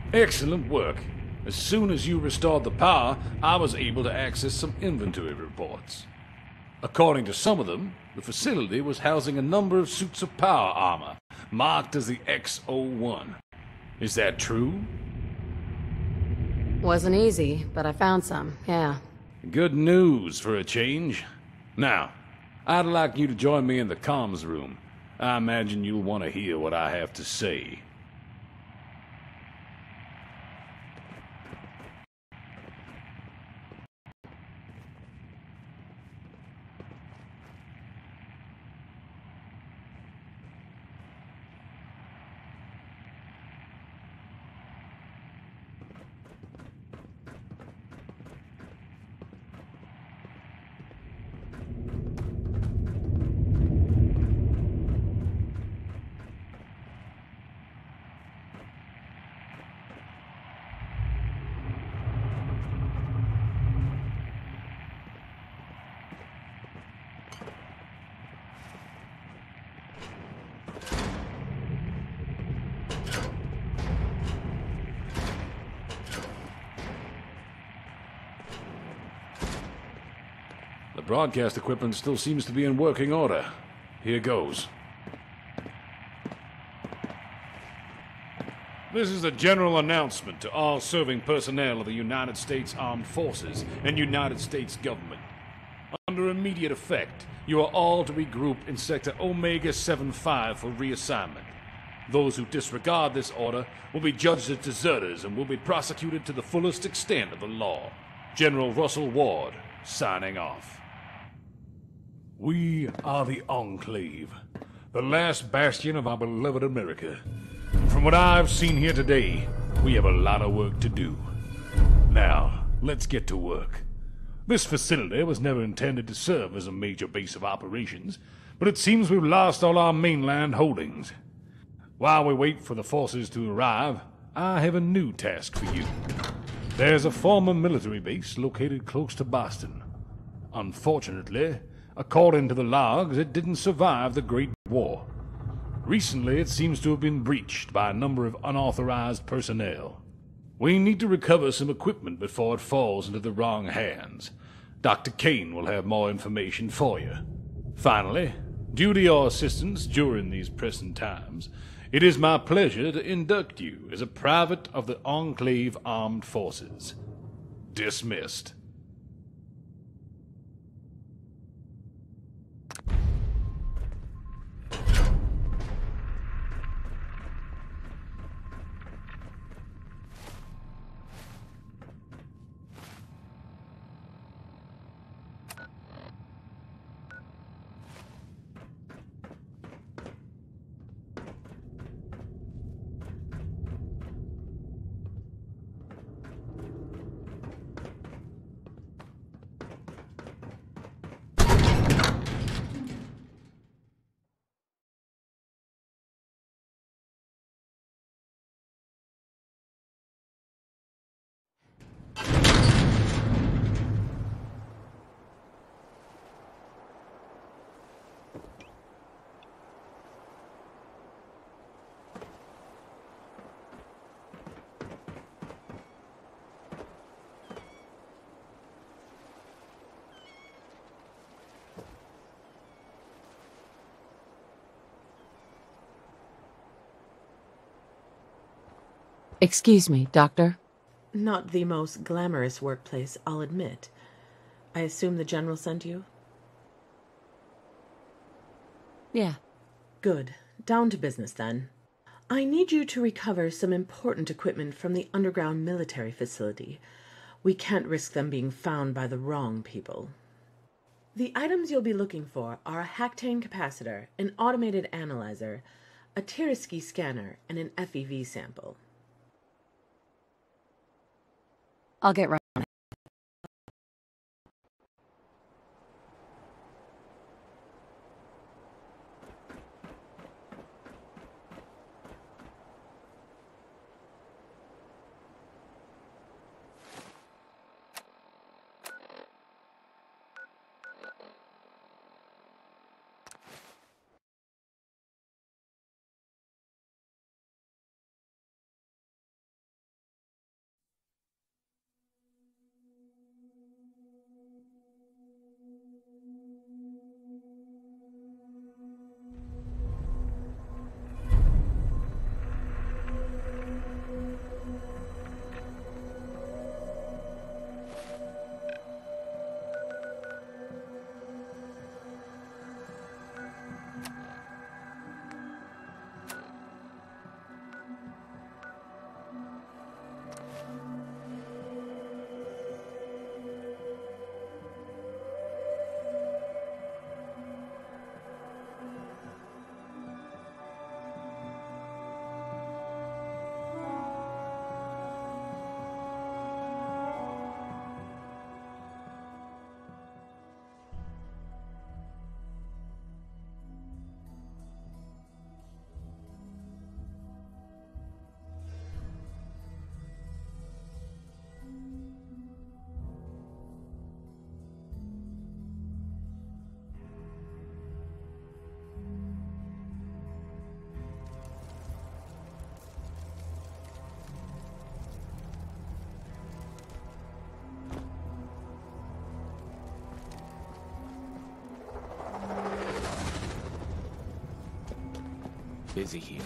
Excellent work. As soon as you restored the power, I was able to access some inventory reports. According to some of them, the facility was housing a number of suits of power armor, marked as the X-01. Is that true? Wasn't easy, but I found some, yeah. Good news for a change. Now, I'd like you to join me in the comms room. I imagine you'll want to hear what I have to say. The broadcast equipment still seems to be in working order. Here goes. This is a general announcement to all serving personnel of the United States Armed Forces and United States government. Under immediate effect, you are all to regroup in Sector Omega 75 for reassignment. Those who disregard this order will be judged as deserters and will be prosecuted to the fullest extent of the law. General Russell Ward, signing off. We are the Enclave, the last bastion of our beloved America. From what I've seen here today, we have a lot of work to do. Now, let's get to work. This facility was never intended to serve as a major base of operations, but it seems we've lost all our mainland holdings. While we wait for the forces to arrive, I have a new task for you. There's a former military base located close to Boston. Unfortunately, according to the logs, it didn't survive the Great War. Recently, it seems to have been breached by a number of unauthorized personnel. We need to recover some equipment before it falls into the wrong hands. Dr. Kane will have more information for you. Finally, due to your assistance during these pressing times, it is my pleasure to induct you as a private of the Enclave Armed Forces. Dismissed. Excuse me, Doctor. Not the most glamorous workplace, I'll admit. I assume the General sent you? Yeah. Good. Down to business, then. I need you to recover some important equipment from the underground military facility. We can't risk them being found by the wrong people. The items you'll be looking for are a Hactane capacitor, an automated analyzer, a Tiraski scanner, and an FEV sample. I'll get right. busy here.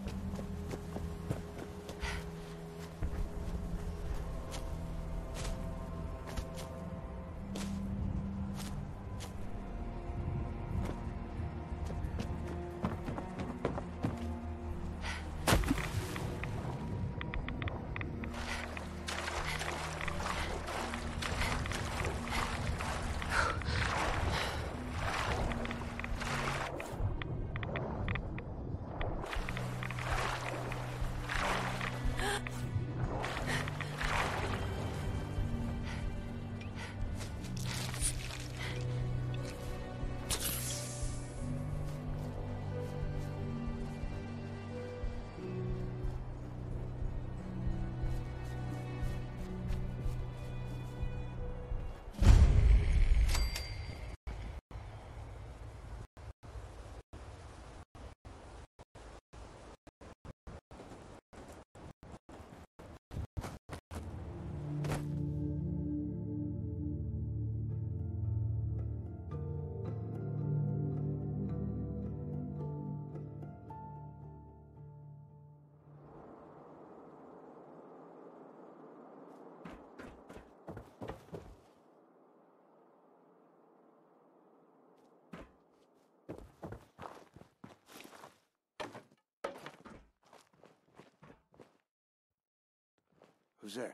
Who's there?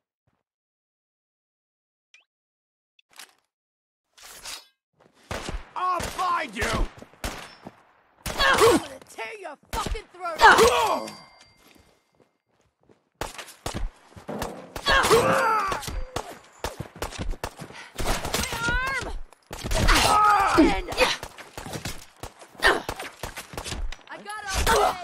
I'll find you! I'm gonna tear your fucking throat out! I got away!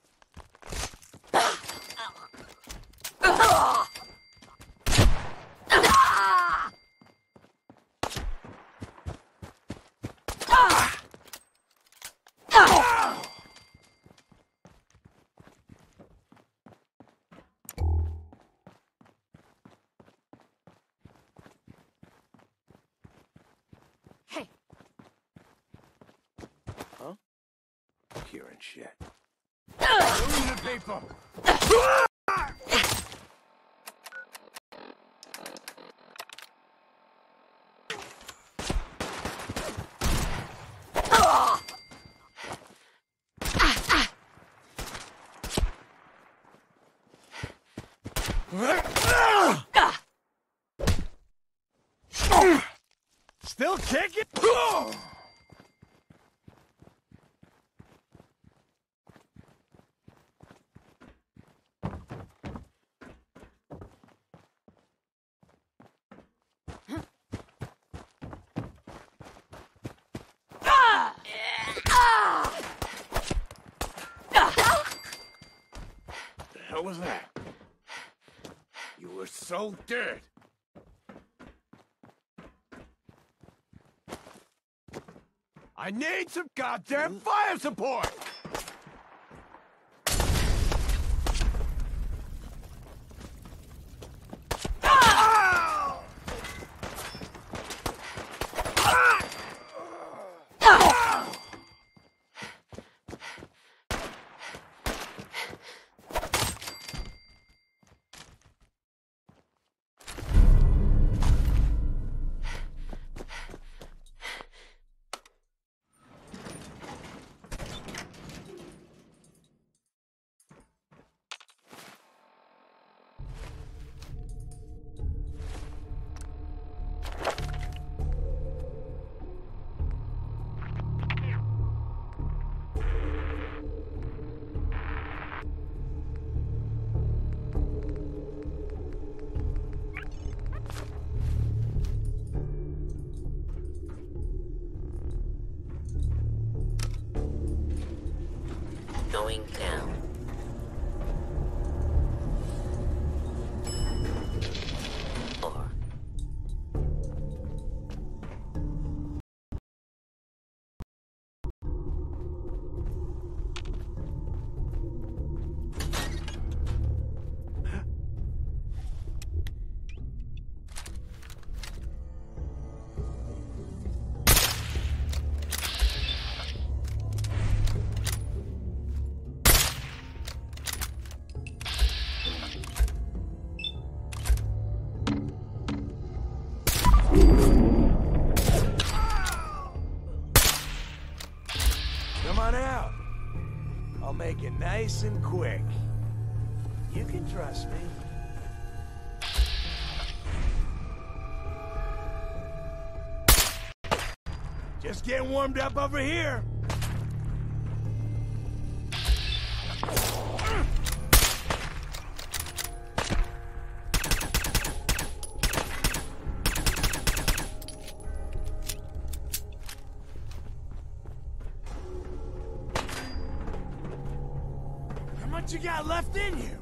Hey, Hearing shit. Losing the people! Still kicking? The hell was that? You were so dead. I need some goddamn fire support! going down. Or Nice and quick. You can trust me. Just getting warmed up over here. How much you got left in you?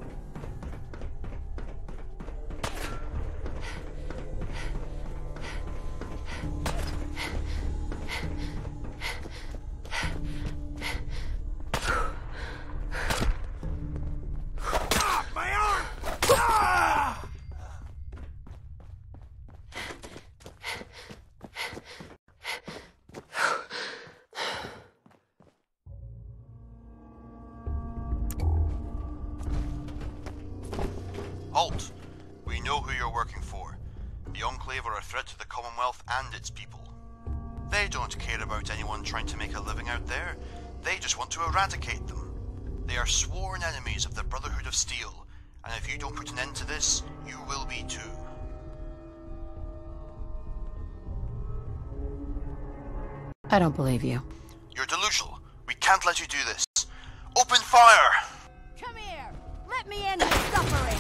Halt! We know who you're working for. The Enclave are a threat to the Commonwealth and its people. They don't care about anyone trying to make a living out there. They just want to eradicate them. They are sworn enemies of the Brotherhood of Steel, and if you don't put an end to this, you will be too. I don't believe you. You're delusional. We can't let you do this. Open fire! Come here! Let me end your suffering!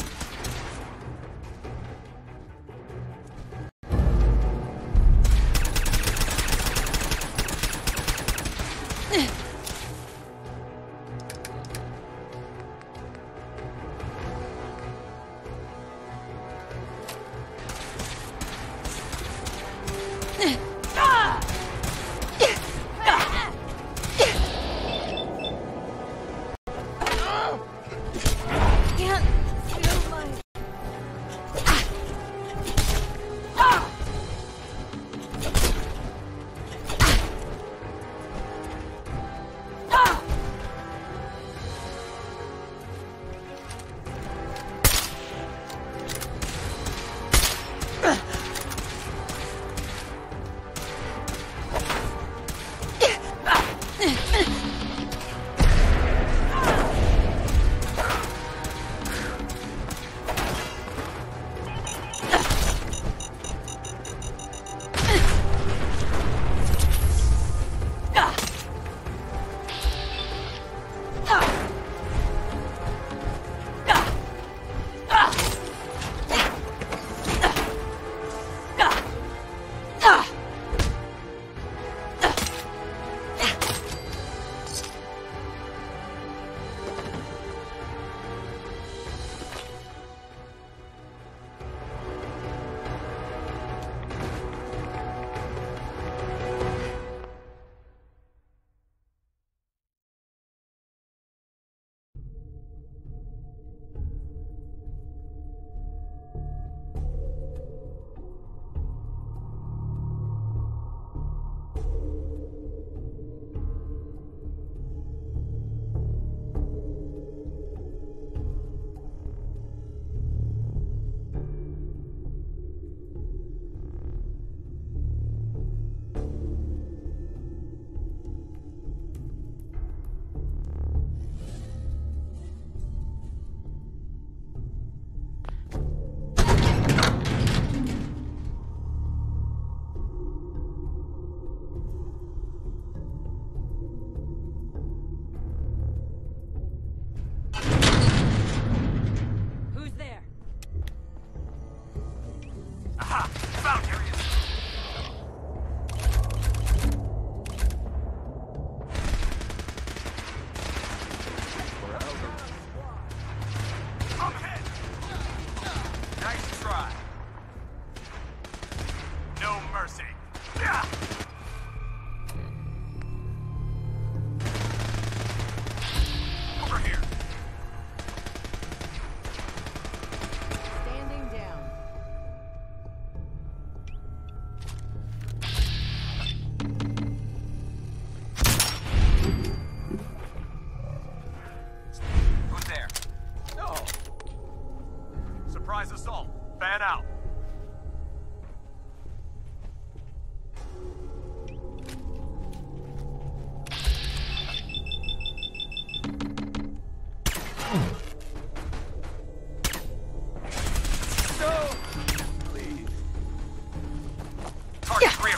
Surprise assault. Fan out.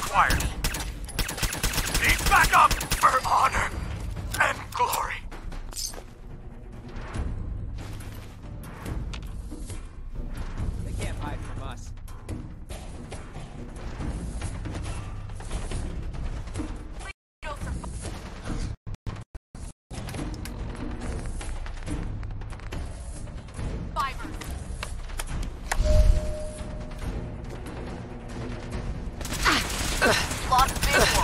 required. Need backup for honor and glory. They can't hide from us. Lost visual.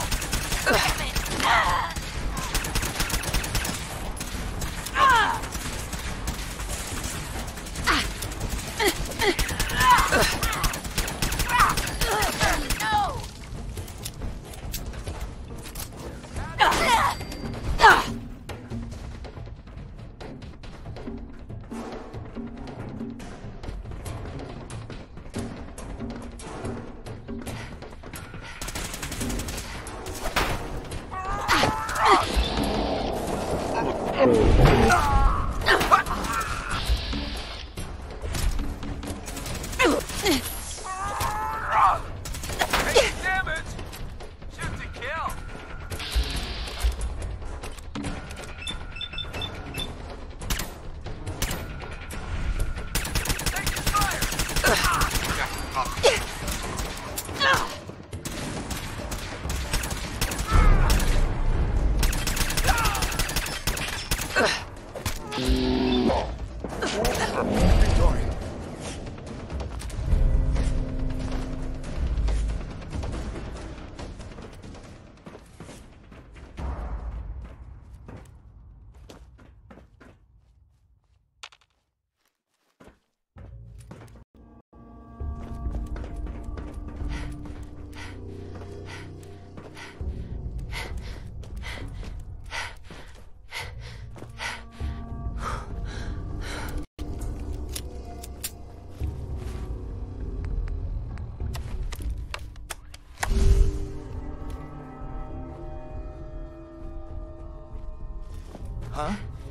Huh?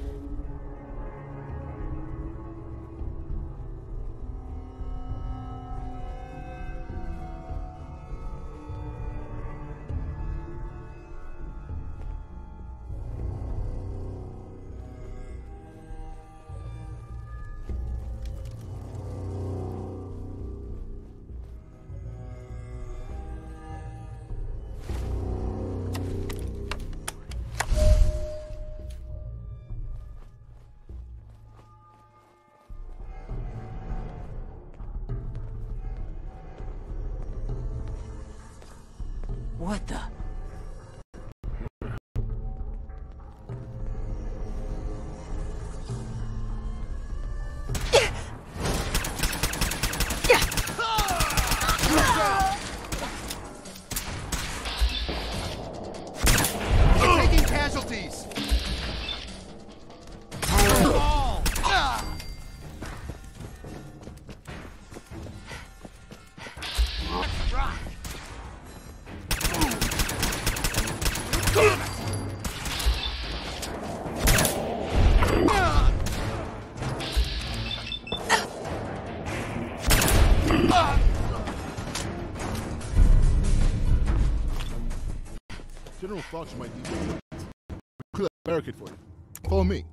What the? Taking casualties. General thought you might need to clear that barricade for you. Follow me.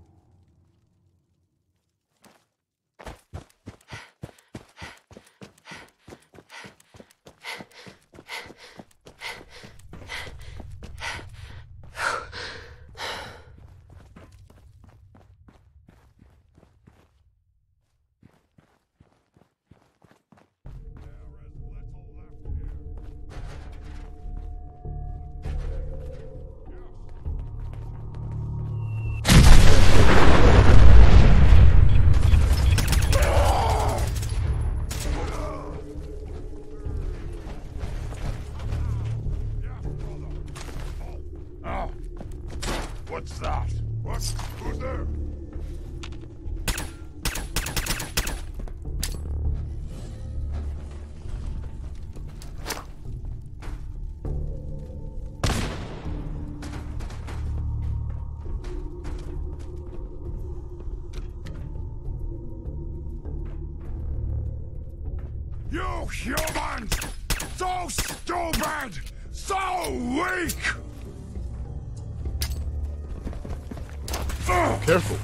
What's that? What? Who's there? You humans! So stupid! So weak! Careful.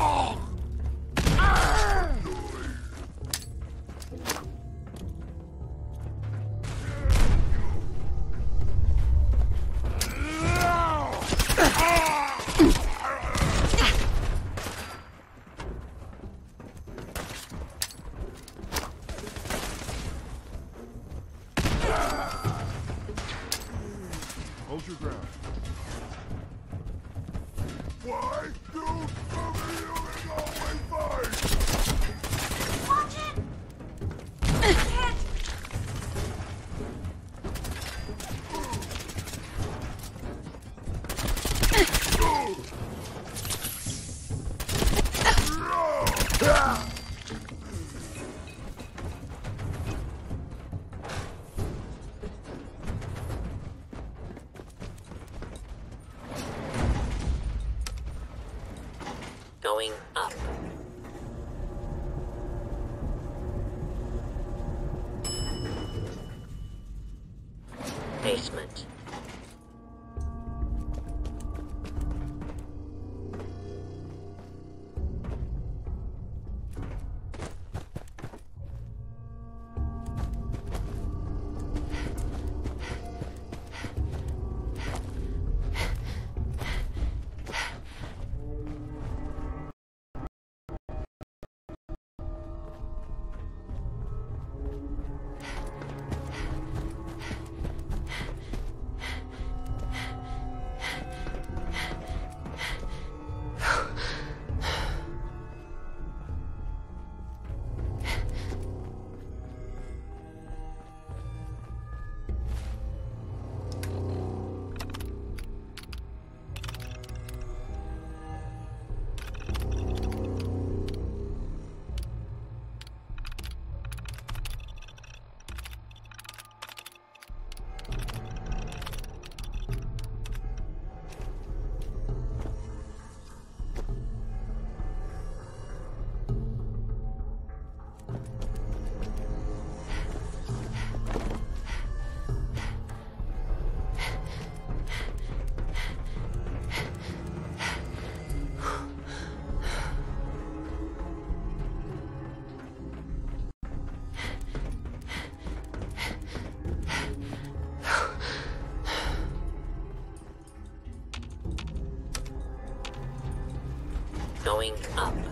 Hold your ground. Why do some of you always fight? Watch it! Hit! Going up. Basement. Going up.